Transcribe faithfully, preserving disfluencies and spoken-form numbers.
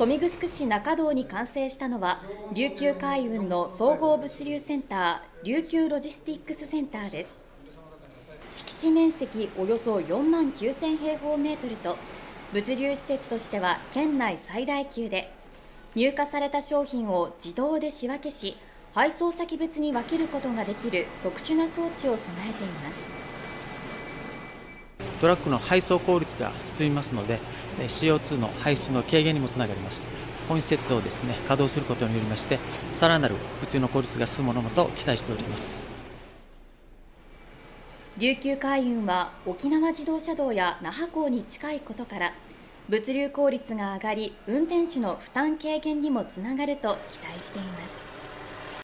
豊見城市中堂に完成したのは、琉球海運の総合物流センター、琉球ロジスティックスセンターです。敷地面積およそよんまんきゅうせんへいほうメートルと、物流施設としては県内最大級で、入荷された商品を自動で仕分けし、配送先別に分けることができる特殊な装置を備えています。 トラックの配送効率が進みますので、シーオーツー の排出の軽減にもつながります。本施設をですね、稼働することによりまして、さらなる物流の効率が進むものと期待しております。 琉球海運は沖縄自動車道や那覇港に近いことから、物流効率が上がり、運転手の負担軽減にもつながると期待しています。